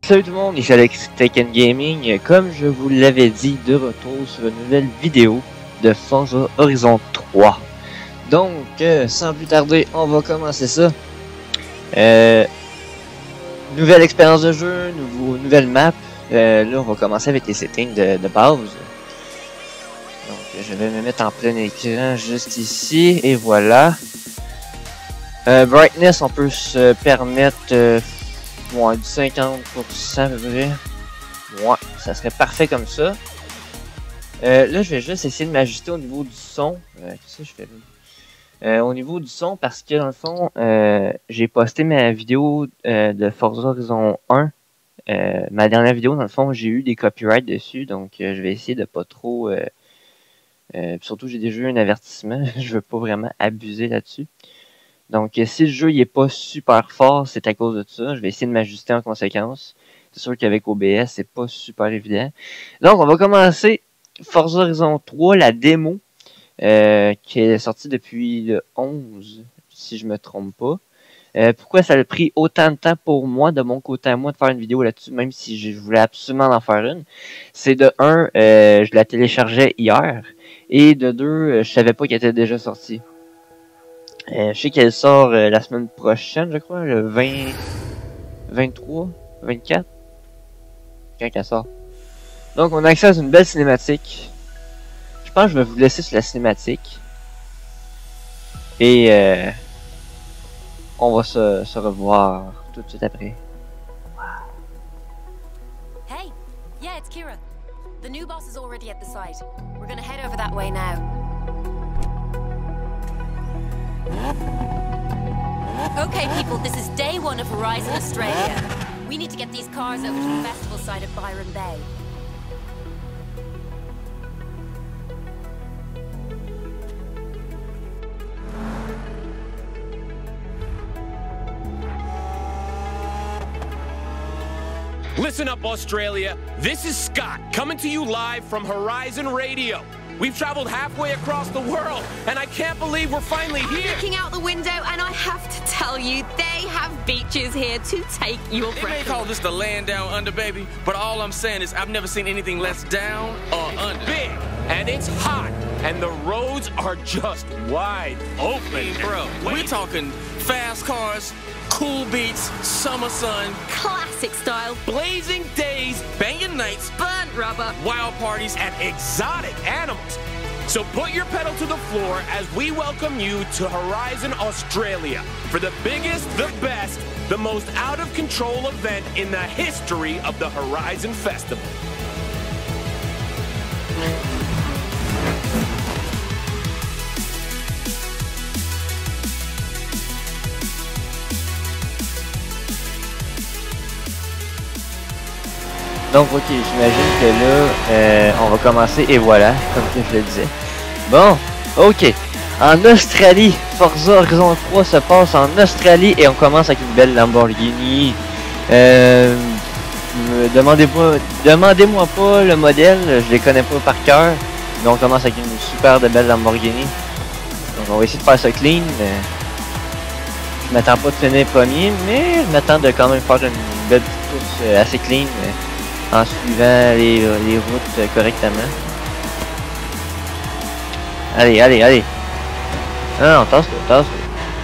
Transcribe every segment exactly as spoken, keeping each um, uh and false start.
Salut tout le monde, ici Alex Tech and Gaming. Comme je vous l'avais dit, de retour sur une nouvelle vidéo de Forza Horizon trois. Donc, euh, sans plus tarder, on va commencer ça. Euh, nouvelle expérience de jeu, nouveau, nouvelle map. Euh, là, on va commencer avec les settings de, de base. Donc, je vais me mettre en plein écran juste ici, et voilà. Euh, brightness, on peut se permettre... Euh, Ouais, du cinquante pour cent à peu près. Ouais, ça serait parfait comme ça. Euh, là, je vais juste essayer de m'ajuster au niveau du son. Euh, Qu'est-ce que je fais là? Euh, au niveau du son, parce que dans le fond, euh, j'ai posté ma vidéo euh, de Forza Horizon un. Euh, ma dernière vidéo, dans le fond, j'ai eu des copyrights dessus. Donc, euh, je vais essayer de pas trop... Euh, euh, surtout, j'ai déjà eu un avertissement. Je veux pas vraiment abuser là-dessus. Donc, si le jeu il est pas super fort, c'est à cause de ça. Je vais essayer de m'ajuster en conséquence. C'est sûr qu'avec O B S, c'est pas super évident. Donc, on va commencer Forza Horizon trois, la démo, euh, qui est sortie depuis le onze, si je me trompe pas. Euh, pourquoi ça a pris autant de temps pour moi, de mon côté à moi, de faire une vidéo là-dessus, même si je voulais absolument en faire une? C'est de un, euh, je la téléchargeais hier, et de deux, je savais pas qu'elle était déjà sortie. Euh, je sais qu'elle sort euh, la semaine prochaine, je crois, le vingt, vingt-trois, vingt-quatre, quand elle sort. Donc on a accès à une belle cinématique. Je pense que je vais vous laisser sur la cinématique. Et euh, on va se, se revoir tout de suite après. Hey, yeah, it's Kira. The new boss is already at the site. We're gonna head over that way now. Okay, people, this is day one of Horizon Australia. We need to get these cars over to the festival site at Byron Bay. Listen up, Australia. This is Scott, coming to you live from Horizon Radio. We've traveled halfway across the world, and I can't believe we're finally here. I'm looking out the window, and I have to tell you, they have beaches here to take your breath. They may call this the land down under, baby, but all I'm saying is I've never seen anything less down or under. Big, and it's hot, and the roads are just wide open. Hey, bro, we're talking fast cars, cool beats, summer sun, Classic style, blazing days, banging nights, burnt rubber, wild parties, and exotic animals. So put your pedal to the floor as we welcome you to Horizon Australia for the biggest, the best, the most out-of-control event in the history of the Horizon Festival. Donc, ok, j'imagine que là, euh, on va commencer, et voilà, comme que je le disais. Bon, ok. En Australie, Forza Horizon trois se passe en Australie, et on commence avec une belle Lamborghini. Euh, Demandez-moi demandez-moi pas le modèle, je les connais pas par cœur. Mais on commence avec une super de belle Lamborghini. Donc, on va essayer de faire ça clean. Je m'attends pas de finir premier, mais je m'attends de quand même faire une belle petite course assez clean. En suivant les, les routes correctement. Allez, allez, allez. Ah non, tasse-toi, tasse-toi.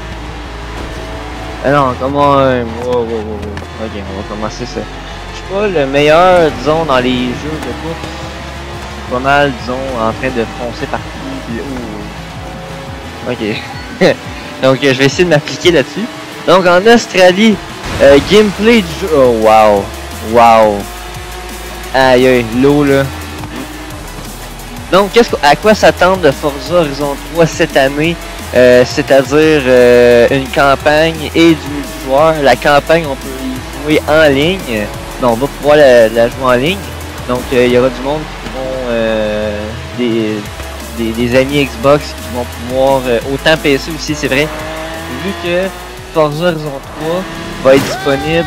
Ah non, comment... Wow, wow, wow, wow. Ok, on va commencer ça. Je suis pas le meilleur, disons, dans les jeux de course. Je suis pas mal, disons, en train de foncer partout. Ouh. Ok. Donc, je vais essayer de m'appliquer là-dessus. Donc, en Australie, euh, gameplay du jeu... Oh, wow. Wow. Aïe aïe, l'eau là. Donc, qu'est-ce à quoi s'attendre de Forza Horizon trois cette année? Euh, C'est-à-dire euh, une campagne et du multijoueur. La campagne, on peut y jouer en ligne. Non, on va pouvoir la, la jouer en ligne. Donc, il euh, y aura du monde qui vont... Euh, des, des, des amis Xbox qui vont pouvoir... Euh, autant P C aussi, c'est vrai. Vu que Forza Horizon trois va être disponible...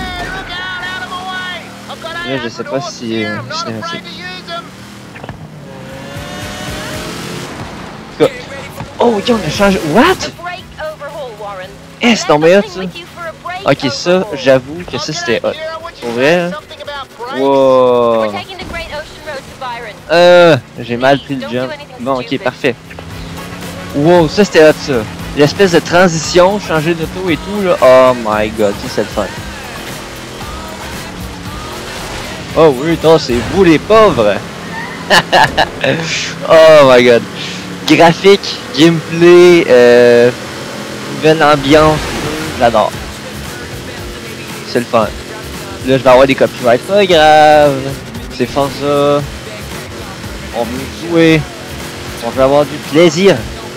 Là, je sais pas si euh, cinématique. Oh, ok, on a changé. What? Eh, c'est tombé hot ça. Ok, ça, j'avoue que ça c'était hot. Pour vrai, hein? Wow. We're taking the Great Ocean Road to Byron. Euh, j'ai mal pris le jump. Bon, ok, parfait. Wow, ça c'était hot ça. L'espèce de transition, changer d'auto et tout là. Oh my god, ça c'est le fun. Oh oui, toi c'est vous les pauvres. Oh my god. Graphique, gameplay, euh, nouvelle ambiance, j'adore. C'est le fun. Là je vais avoir des copyrights, pas grave. C'est Forza. On veut jouer. On veut avoir du plaisir.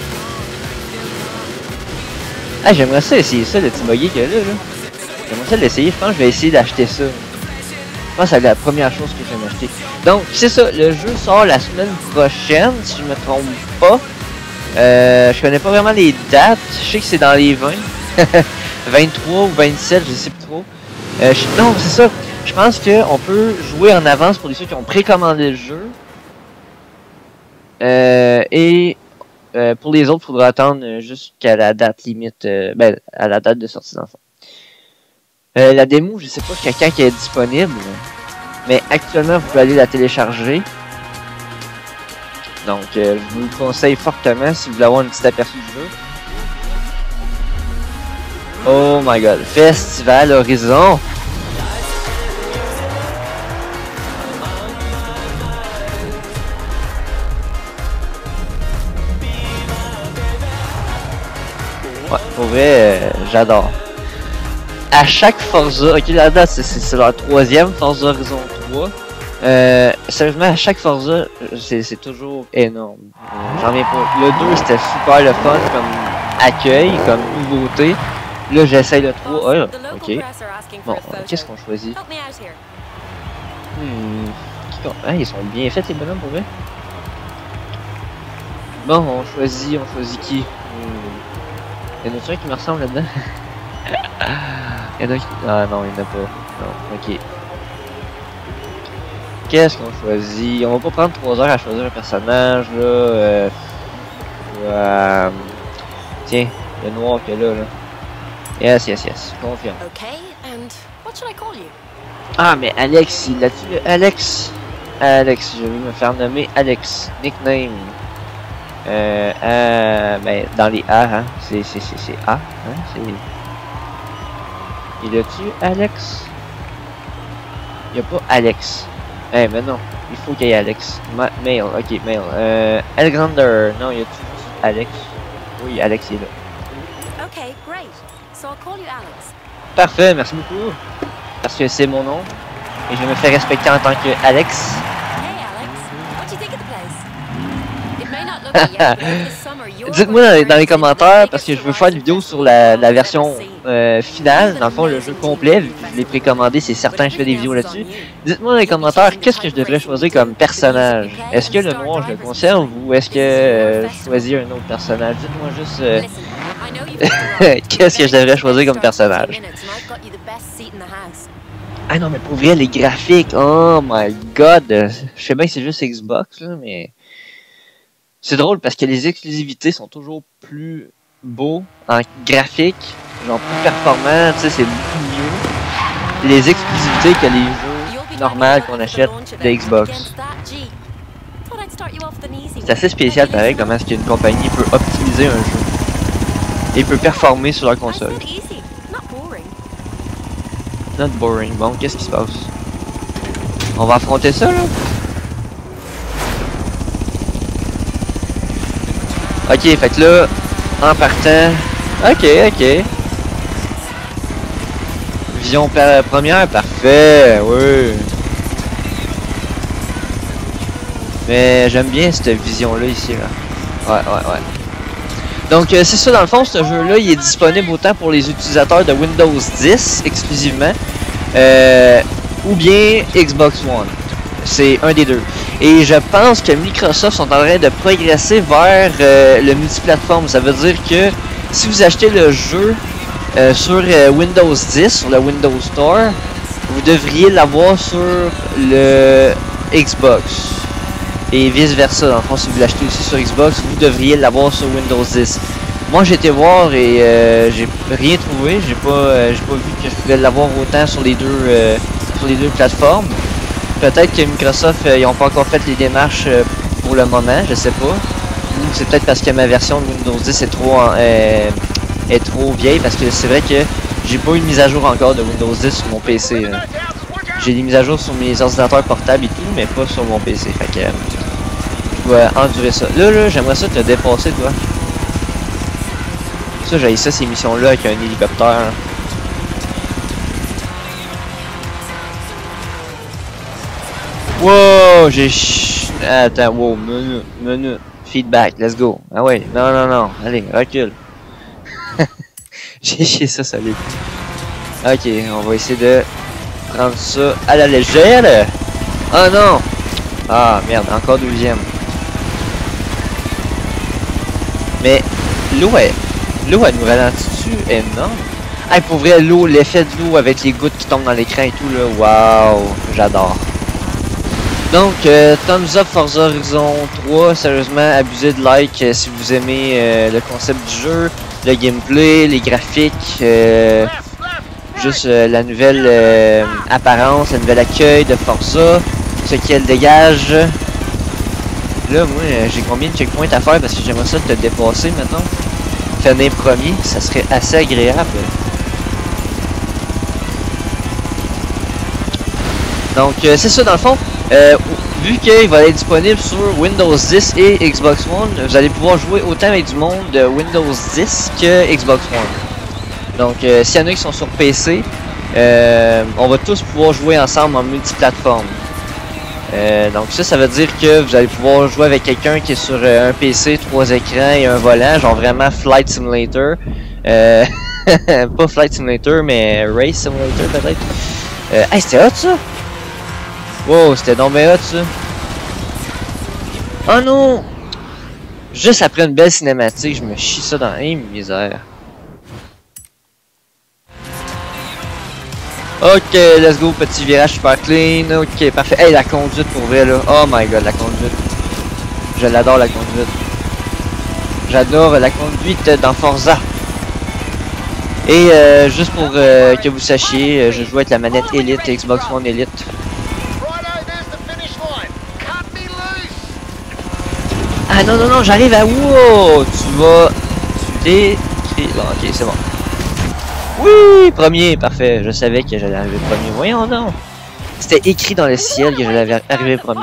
Ah, j'aimerais ça essayer ça, le petit buggy qu'il y a là, là. J'aimerais ça l'essayer, je pense que je vais essayer d'acheter ça. Je pense que c'est la première chose que je vais m'acheter. Donc, c'est ça, le jeu sort la semaine prochaine, si je me trompe pas. Euh, je connais pas vraiment les dates, je sais que c'est dans les vingt. vingt-trois ou vingt-sept, je sais plus trop. Euh, je, non, c'est ça, je pense qu'on peut jouer en avance pour les ceux qui ont précommandé le jeu. Euh, et euh, pour les autres, il faudra attendre jusqu'à la date limite, euh, ben, à la date de sortie d'enfant. Euh, la démo, je sais pas jusqu'à quand elle est disponible, mais actuellement, vous pouvez aller la télécharger. Donc, euh, je vous le conseille fortement si vous voulez avoir un petit aperçu du jeu. Oh my god, Festival Horizon! Ouais, pour vrai, euh, j'adore. À chaque Forza, ok, la date c'est leur troisième Forza Horizon trois. Euh, sérieusement, à chaque Forza, c'est toujours énorme. J'en reviens pas. Le deux c'était super le fun comme accueil, comme nouveauté. Là, j'essaye le trois. Oh, ok. Bon, qu'est-ce qu'on choisit? Hmm. Ah, ils sont bien faits les bonhommes pour vrai. Bon, on choisit, on choisit qui? Hmm. Il y en a un qui me ressemble là-dedans? Il y en a qui... Ah non, il n'y en a pas. Non, ok. Qu'est-ce qu'on choisit? On va pas prendre trois heures à choisir un personnage, là. Euh... Euh... Tiens, le noir qu'il y a là, là. Yes, yes, yes. Confiant. Okay, and what should I call you? Ah, mais Alex, il a-tu le Alex? Alex, je vais me faire nommer Alex. Nickname. Euh, euh, ben, dans les A, hein. C'est, c'est, c'est, c'est A, hein. C'est... Il a-tu Alex? Il y a pas Alex. Eh, hey, mais non. Il faut qu'il y ait Alex. Ma mail, ok, mail. Euh, Alexander. Non, il y a-tu Alex? Oui, Alex est là. Okay, great. So I'll call you Alex. Parfait, merci beaucoup. Parce que c'est mon nom. Et je me fais respecter en tant que Alex. Hey Alex, what do you think of the place? It may not look it yet, but over the summer you're Dites-moi dans, dans les commentaires, parce que je veux faire une vidéo sur la, la version euh, finale, dans le fond le jeu complet, vu que je l'ai précommandé, c'est certain que je fais des vidéos là-dessus. Dites-moi dans les commentaires, qu'est-ce que je devrais choisir comme personnage? Est-ce que le noir je le conserve ou est-ce que euh, je choisis un autre personnage? Dites-moi juste euh, qu'est-ce que je devrais choisir comme personnage? Ah non mais pour vrai les graphiques, oh my god, je sais bien que c'est juste Xbox là, mais... C'est drôle parce que les exclusivités sont toujours plus beaux en graphique, genre plus performants, tu sais, c'est beaucoup mieux. Les exclusivités que les jeux normaux qu'on achète de Xbox. C'est assez spécial pareil comment est-ce qu'une compagnie peut optimiser un jeu et peut performer sur leur console. Not boring. Bon, qu'est-ce qui se passe? On va affronter ça là? Ok, fait que là, en partant... Ok, ok. Vision première, parfait, oui. Mais j'aime bien cette vision-là ici, là. Ouais, ouais, ouais. Donc, euh, c'est ça, dans le fond, ce jeu-là, il est disponible autant pour les utilisateurs de Windows dix, exclusivement, euh, ou bien Xbox One. C'est un des deux. Et je pense que Microsoft sont en train de progresser vers euh, le multiplateforme. Ça veut dire que si vous achetez le jeu euh, sur euh, Windows dix, sur le Windows Store, vous devriez l'avoir sur le Xbox. Et vice versa. Dans le fond, si vous l'achetez aussi sur Xbox, vous devriez l'avoir sur Windows dix. Moi, j'ai été voir et euh, j'ai rien trouvé. J'ai pas, euh, j'ai pas vu que je pouvais l'avoir autant sur les deux, euh, sur les deux plateformes. peut-être que Microsoft, euh, ils ont pas encore fait les démarches euh, pour le moment, je sais pas. Ou c'est peut-être parce que ma version de Windows dix est trop, en, euh, est trop vieille, parce que c'est vrai que j'ai pas eu de mise à jour encore de Windows dix sur mon P C. Euh. J'ai des mises à jour sur mes ordinateurs portables et tout, mais pas sur mon P C. Fait que euh, je dois endurer ça. Là, là, j'aimerais ça te dépasser, toi. Ça, j'ai ça, ces missions-là, avec un hélicoptère. Wow, j'ai... ch... Attends, wow, menu, menu, feedback, let's go. Ah ouais, non, non, non, allez, recule. J'ai chié ça, solide. Ok, on va essayer de prendre ça à la légère. Oh non! Ah, merde, encore deuxième. Mais, l'eau, elle, l'eau, elle nous ralentit-tu énorme? Ah, pour vrai, l'eau, l'effet de l'eau avec les gouttes qui tombent dans l'écran et tout, là, waouh, j'adore. Donc, euh, thumbs up Forza Horizon trois, sérieusement, abusez de like euh, si vous aimez euh, le concept du jeu, le gameplay, les graphiques, euh, juste euh, la nouvelle euh, apparence, le nouvel accueil de Forza, ce qu'elle dégage. Là, moi, j'ai combien de checkpoints à faire parce que j'aimerais ça te dépasser maintenant. Finir premier, ça serait assez agréable. Donc, euh, c'est ça dans le fond. Euh, vu qu'il va être disponible sur Windows dix et Xbox One, vous allez pouvoir jouer autant avec du monde de Windows dix que Xbox One. Donc, euh, s'il y en a qui sont sur P C, euh, on va tous pouvoir jouer ensemble en multiplateforme. Euh, donc ça, ça veut dire que vous allez pouvoir jouer avec quelqu'un qui est sur euh, un P C, trois écrans et un volant, genre vraiment Flight Simulator. Euh, pas Flight Simulator, mais Race Simulator peut-être. Euh, hey, c'était hot ça! Wow, c'était donc bien hot ça! Oh non! Juste après une belle cinématique, je me chie ça dans une misère. Ok, let's go, petit virage super clean. Ok, parfait. Hey, la conduite pour vrai là. Oh my god, la conduite. Je l'adore la conduite. J'adore la conduite dans Forza. Et euh, juste pour euh, que vous sachiez, euh, je joue avec la manette Elite, Xbox One Elite. Ah non, non, non, j'arrive à... Wow! Tu vas... Tu décris... Bon, ok, c'est bon. Oui! Premier, parfait. Je savais que j'allais arriver premier. Voyons non! C'était écrit dans le ciel que j'allais arriver premier.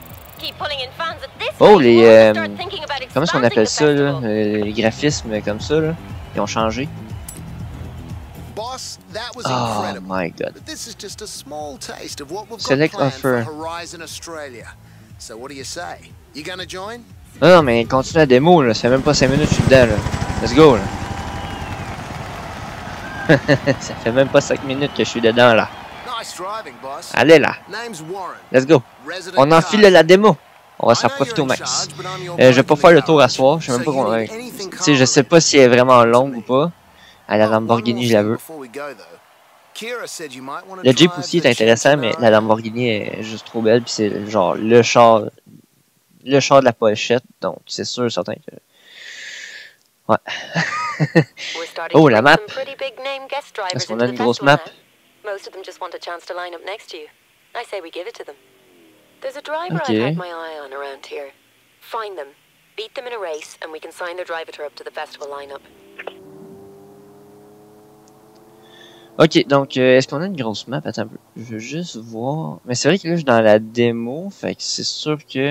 Oh, les... Euh, comment est-ce qu'on appelle ça, là? Les graphismes comme ça, là. Ils ont changé. Oh my god. Select offer. Non, non, mais continue la démo, là. Ça fait même pas cinq minutes que je suis dedans, là. Let's go, là. Ça fait même pas cinq minutes que je suis dedans, là. Allez, là. Let's go. On enfile la démo. On va s'en profiter au max. Euh, je vais pas faire le tour à soir. Je sais même pas comment... Tu sais, je sais pas si elle est vraiment longue ou pas. À la Lamborghini, je la veux. Le Jeep aussi est intéressant, mais la Lamborghini est juste trop belle. Puis c'est genre le char... Le char de la pochette, donc c'est sûr, certain que... Ouais. Oh, la map! Est-ce qu'on a une grosse map? Ok. Ok, donc euh, est-ce qu'on a une grosse map? Attends un peu. Je veux juste voir. Mais c'est vrai que là, je suis dans la démo, fait que c'est sûr que...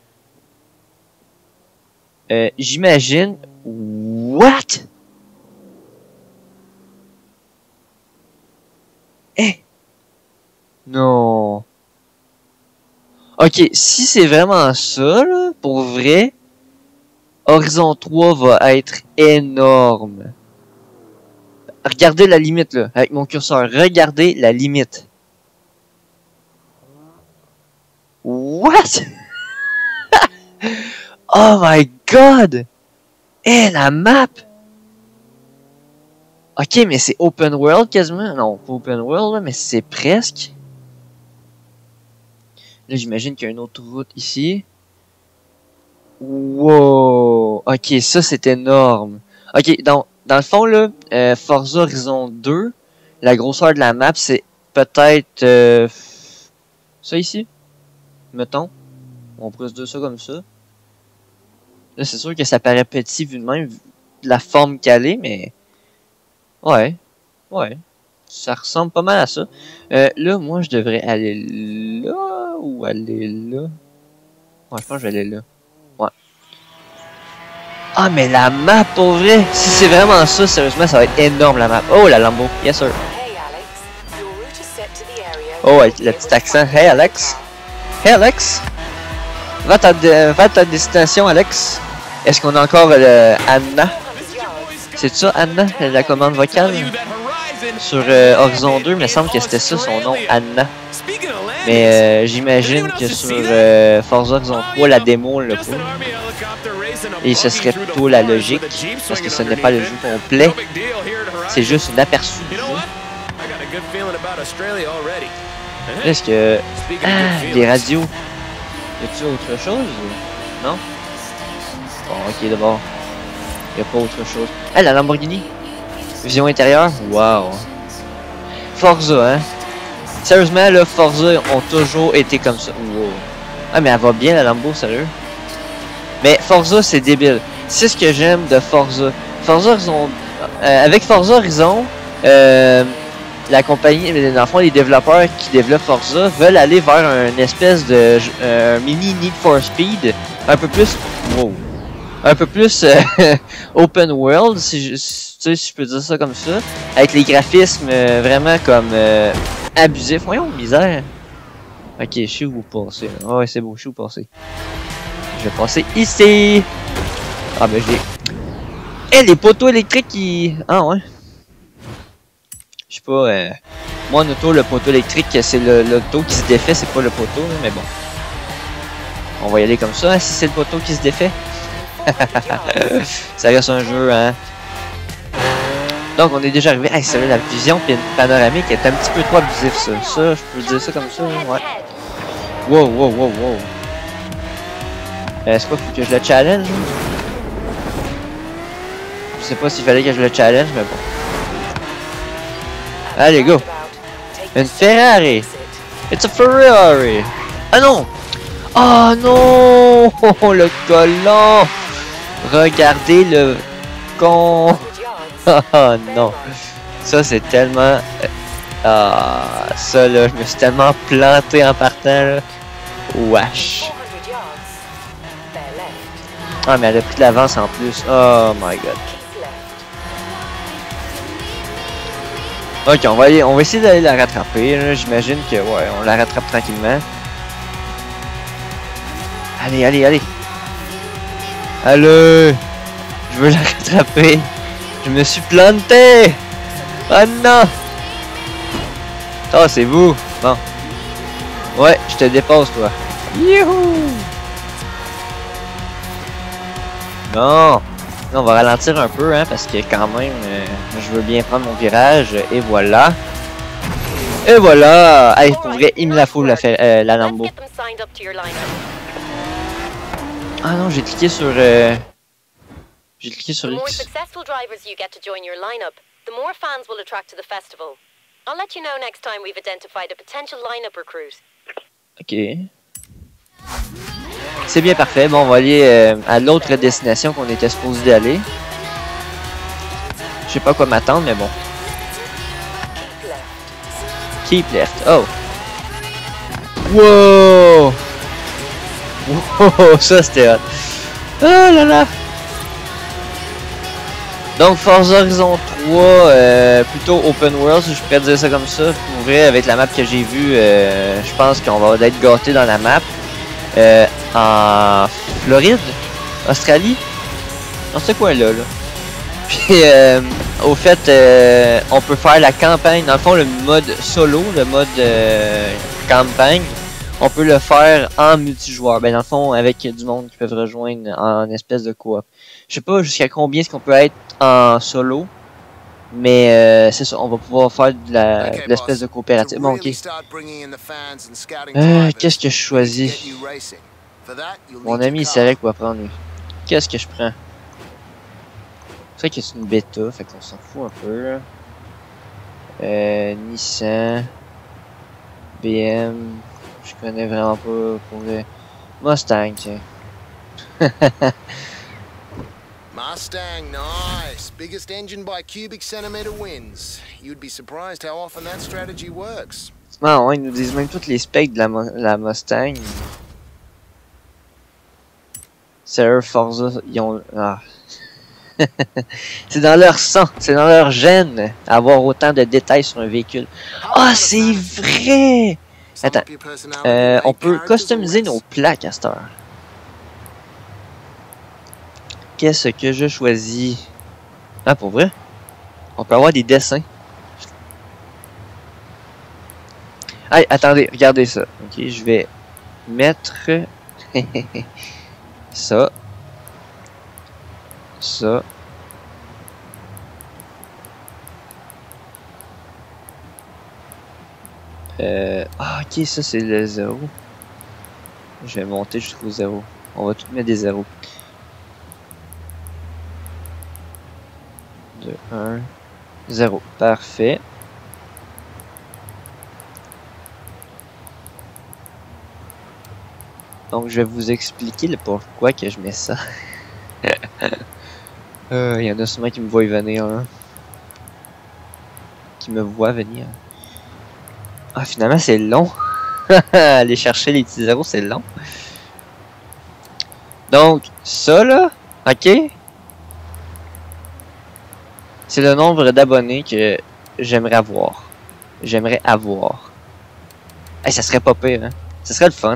Euh, j'imagine... What? Eh? Non. Ok, si c'est vraiment ça, là, pour vrai, Horizon trois va être énorme. Regardez la limite, là, avec mon curseur. Regardez la limite. What? Oh my god! Eh, la map! Ok, mais c'est open world quasiment. Non, pas open world, là, mais c'est presque. Là, j'imagine qu'il y a une autre route ici. Wow! Ok, ça, c'est énorme. Ok, donc, dans le fond, là, euh, Forza Horizon deux, la grosseur de la map, c'est peut-être... Euh, Ça ici, mettons, on pourrait se dire ça comme ça. Là, c'est sûr que ça paraît petit vu de même, vu de la forme qu'elle est, mais... Ouais, ouais. Ça ressemble pas mal à ça. Euh, là, moi, je devrais aller là ou aller là. Ouais, je pense que je vais aller là. Ouais. Ah, mais la map, pour vrai! Si c'est vraiment ça, sérieusement, ça va être énorme, la map. Oh, la Lambo. Yes, sir. Oh, ouais, le petit accent. Hey, Alex. Hey, Alex. Va à ta, va à ta destination, Alex. Est-ce qu'on a encore euh, Anna? C'est ça, Anna, la commande vocale? Sur euh, Horizon deux, il me semble que c'était ça son nom, Anna. Mais euh, j'imagine que sur euh, Forza Horizon trois, la démo le peut. Et ce serait plutôt la logique, parce que ce n'est pas le jeu complet. C'est juste un aperçu du jeu. Est-ce que... Ah, les radios. Y a-t-il autre chose? Non? Bon, ok, d'abord. Y a pas autre chose. Ah, la Lamborghini. Vision intérieure. Wow. Forza, hein. Sérieusement, là, Forza ont toujours été comme ça. Wow. Ah, mais elle va bien, la Lambo, sérieux. Mais Forza, c'est débile. C'est ce que j'aime de Forza. Forza Horizon... Euh, avec Forza Horizon, euh, la compagnie, dans le fond, les développeurs qui développent Forza veulent aller vers une espèce de euh, mini Need for Speed, un peu plus... Wow. Un peu plus euh, open world, si je, si, tu sais, si je peux dire ça comme ça, avec les graphismes euh, vraiment comme euh, abusifs. Voyons, misère. Ok, je sais où vous passez. Oh, ouais, c'est beau, je sais où passer. Je vais passer ici. Ah ben j'ai... Eh, hey, les poteaux électriques qui... Ah ouais. Je sais pas, euh... moi en auto, le poteau électrique, c'est l'auto qui se défait, c'est pas le poteau, là, mais bon. On va y aller comme ça, hein, si c'est le poteau qui se défait. Ça reste un jeu, hein. Donc on est déjà arrivé. Hey, c'est vrai, la vision panoramique est un petit peu trop abusif, ça. Ça, je peux dire ça comme ça, ouais. Wow, wow, wow, wow. Est-ce qu'il faut que je le challenge? Je sais pas s'il fallait que je le challenge, mais bon. Allez, go. Une Ferrari. It's a Ferrari. Ah non. Oh non. Oh, le collant. Regardez le con. Oh non. Ça, c'est tellement... Ah, ça, là, je me suis tellement planté en partant, là. Wesh. Ah, mais elle a pris de l'avance en plus. Oh my god. Ok, on va, aller, on va essayer d'aller la rattraper. J'imagine que, ouais, on la rattrape tranquillement. Allez, allez, allez. Allez. Je veux la rattraper. Je me suis planté. Oh non. Oh, c'est vous. Bon. Ouais, je te dépasse, toi. Youhou. Non. On va ralentir un peu, hein, parce que quand même, euh, je veux bien prendre mon virage. Et voilà. Et voilà. Hey, pour vrai, il me la faut, la, euh, la Lambo. Ah non, j'ai cliqué sur... Euh... J'ai cliqué sur X. Ok. C'est bien parfait. Bon, on va aller euh, à l'autre destination qu'on était supposé aller. Je sais pas quoi m'attendre, mais bon. Keep left. Oh. Wow. Wow, ça c'était hot. Oh là là. Donc Forza Horizon trois, euh, plutôt open world, si je pourrais dire ça comme ça. Pour vrai, avec la map que j'ai vue, euh, je pense qu'on va être gâté dans la map. Euh, en Floride, Australie, dans ce coin-là. Là. Puis, euh, au fait, euh, on peut faire la campagne. Dans le fond, le mode solo, le mode euh, campagne, on peut le faire en multijoueur. Ben, dans le fond, avec du monde qui peuvent rejoindre en espèce de coop. Je sais pas jusqu'à combien est-ce qu'on peut être en solo. Mais euh, c'est ça, on va pouvoir faire de l'espèce de coopérative. Bon, ok. Euh, Qu'est-ce que je choisis? Mon ami, il savait quoi prendre, lui. Qu'est-ce que je prends? C'est vrai que c'est une bêta, fait qu'on s'en fout un peu. Euh, Nissan. B M. Je connais vraiment pas pour le Mustang, tiens. Mustang, nice. Biggest engine by cubic centimeter wins. You'd be surprised how often that strategy works. Ah ouais, ils nous disent même tous les specs de la, la Mustang. C'est eux, Forza, ils ont... Ah. C'est dans leur sang, c'est dans leur gène, avoir autant de détails sur un véhicule. Ah, c'est vrai! Attends, euh, on peut customiser nos plaques à cette heure. Qu'est-ce que je choisis? Ah, pour vrai? On peut avoir des dessins. Ah, attendez, regardez ça. Ok, je vais mettre ça. Ça. Euh, ah, ok, ça c'est le zéro. Je vais monter jusqu'au zéro. On va tout mettre des zéros. deux, un, zéro. Parfait. Donc, je vais vous expliquer le pourquoi que je mets ça. Il euh, y en a sûrement qui me voient venir. Hein. Qui me voient venir. Ah, finalement, c'est long. Aller chercher les petits zéros, c'est long. Donc, ça, là, ok. C'est le nombre d'abonnés que j'aimerais avoir. J'aimerais avoir. Hey, ça serait pas pire, hein. Ça serait le fun.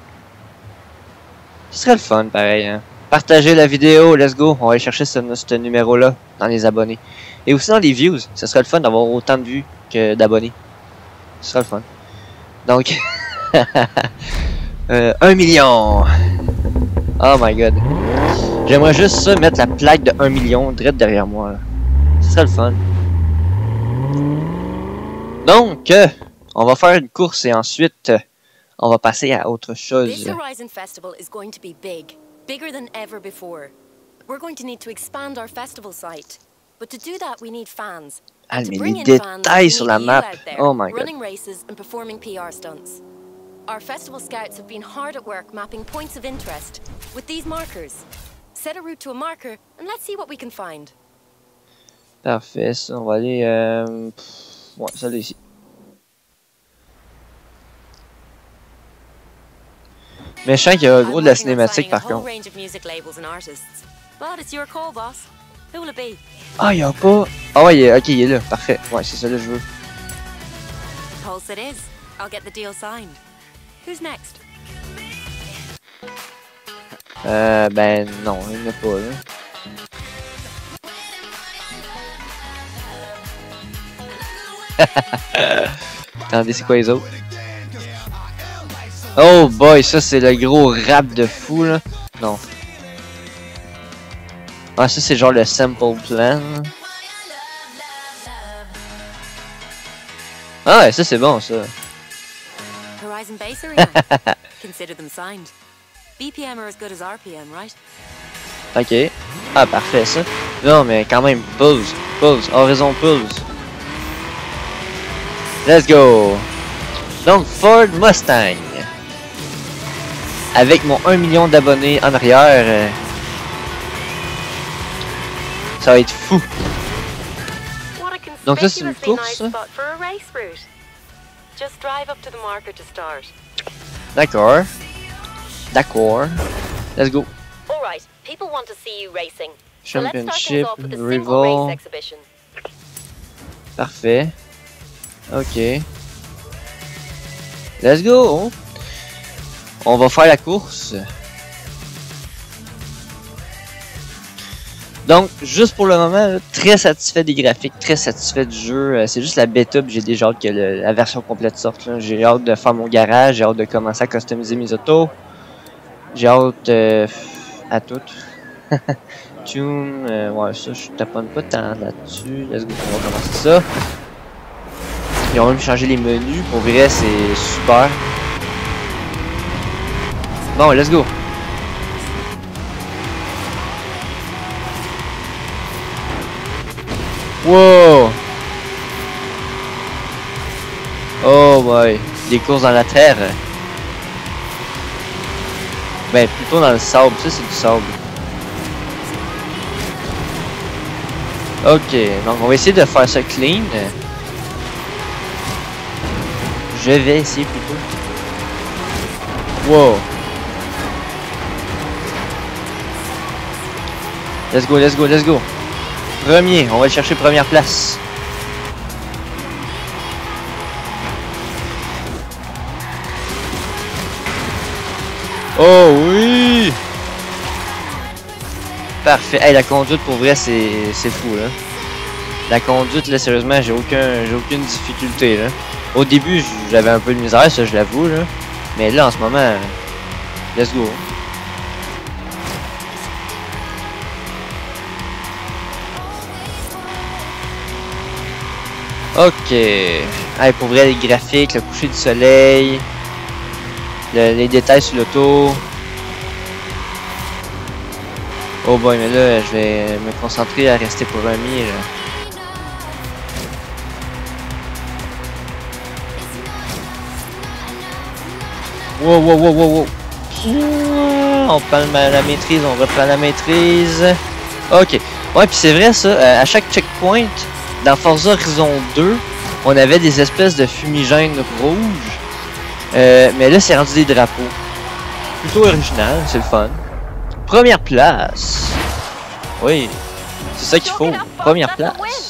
Ce serait le fun, pareil, hein. Partagez la vidéo, let's go. On va aller chercher ce, ce numéro-là dans les abonnés. Et aussi dans les views. Ce serait le fun d'avoir autant de vues que d'abonnés. Ce serait le fun. Donc, euh, un million. Oh my god. J'aimerais juste ça, mettre la plaque de un million direct derrière moi. Là. Ce serait le fun. Donc, euh, on va faire une course et ensuite, euh, on va passer à autre chose. This Horizon Festival is going to be big. Bigger than ever before. We're going to need to expand our festival site. But to do that, we need fans. Ah, mais les détails sur la map. Oh my god. Running races and performing P R stunts. Our festival scouts have been hard at work mapping points of interest with these markers. Set a route to a marker and let's see what we can find. Parfait, ça, on va aller... Euh... Ouais, ça là ici. Méchant qui a gros de la cinématique par contre. Ah, il y a pas. Ah, ouais, il est... ok, il est là. Parfait. Ouais, c'est ça là que je veux. Euh, ben non, il n'y en a pas là. Attendez, c'est quoi les autres? Oh boy, ça c'est le gros rap de fou là. Non. Ah, ça c'est genre le sample plan. Ah ouais, ça c'est bon ça. Horizon Base Arena. Consider them signed. B P M are as good as R P M, right? Ok. Ah parfait ça. Non mais quand même, pause, pause, horizon pause. Let's go. Donc Ford Mustang. Avec mon un million d'abonnés en arrière, euh, ça va être fou. Donc ça c'est une course. D'accord. D'accord. Let's go. Championship, rival. Parfait. Ok. Let's go. On va faire la course. Donc, juste pour le moment, très satisfait des graphiques, très satisfait du jeu. C'est juste la bêta, j'ai déjà hâte que le, la version complète sorte. J'ai hâte de faire mon garage, j'ai hâte de commencer à customiser mes autos. J'ai hâte euh, à tout. Tune, euh, ouais, ça, je taponne pas tant là-dessus. Let's go, on va commencer ça. Ils ont même changé les menus, pour vrai, c'est super. Bon, let's go. Wow. Oh boy. Des courses dans la terre. Ben, plutôt dans le sable. Ça, c'est du sable. Ok, donc on va essayer de faire ça clean. Je vais essayer plutôt. Wow. Let's go, let's go, let's go. Premier, on va chercher première place. Oh oui! Parfait. Hey, la conduite pour vrai c'est c'est fou là. La conduite là sérieusement j'ai aucun j'ai aucune difficulté là. Au début j'avais un peu de misère, ça je l'avoue là. Mais là en ce moment, let's go. Ok. Hey, pour vrai les graphiques, le coucher du soleil, le, les détails sur l'auto. Oh boy, mais là, je vais me concentrer à rester premier, là. Wow, wow, wow, wow, wow. On prend la maîtrise, on reprend la maîtrise. Ok. Ouais, puis c'est vrai, ça, à chaque checkpoint, dans Forza Horizon deux, on avait des espèces de fumigènes rouges. Euh, mais là, c'est rendu des drapeaux. Plutôt original, c'est le fun. Première place. Oui, c'est ça qu'il faut. Première place.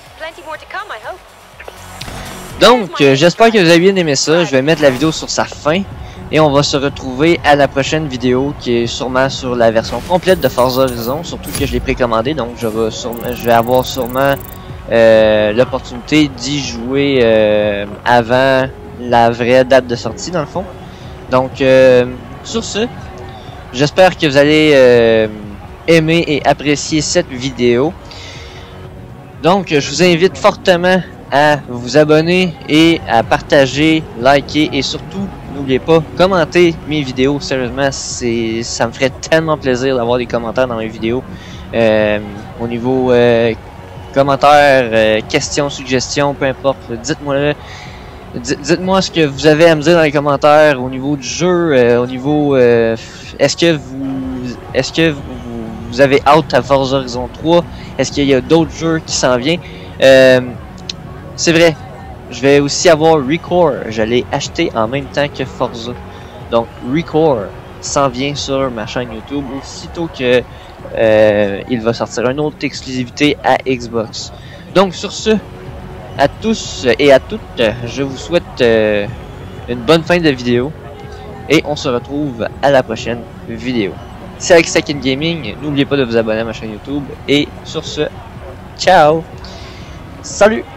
Donc, euh, j'espère que vous avez bien aimé ça. Je vais mettre la vidéo sur sa fin. Et on va se retrouver à la prochaine vidéo qui est sûrement sur la version complète de Forza Horizon. Surtout que je l'ai précommandé. Donc, je vais, sûrement, je vais avoir sûrement euh, l'opportunité d'y jouer euh, avant la vraie date de sortie, dans le fond. Donc, euh, sur ce... J'espère que vous allez euh, aimer et apprécier cette vidéo. Donc, je vous invite fortement à vous abonner et à partager, liker et surtout, n'oubliez pas, commenter mes vidéos. Sérieusement, c'est, ça me ferait tellement plaisir d'avoir des commentaires dans mes vidéos. Euh, au niveau euh, commentaires, euh, questions, suggestions, peu importe, dites-moi Dites-moi ce que vous avez à me dire dans les commentaires au niveau du jeu, euh, au niveau euh, est-ce que vous est-ce que vous, vous avez hâte à Forza Horizon trois, est-ce qu'il y a d'autres jeux qui s'en viennent. Euh, c'est vrai, je vais aussi avoir Recore, j'allais acheter en même temps que Forza. Donc Recore s'en vient sur ma chaîne YouTube aussitôt que euh, il va sortir une autre exclusivité à Xbox. Donc sur ce, à tous et à toutes, je vous souhaite euh, une bonne fin de vidéo et on se retrouve à la prochaine vidéo. C'est Alex Second Gaming, n'oubliez pas de vous abonner à ma chaîne YouTube et sur ce, ciao, salut.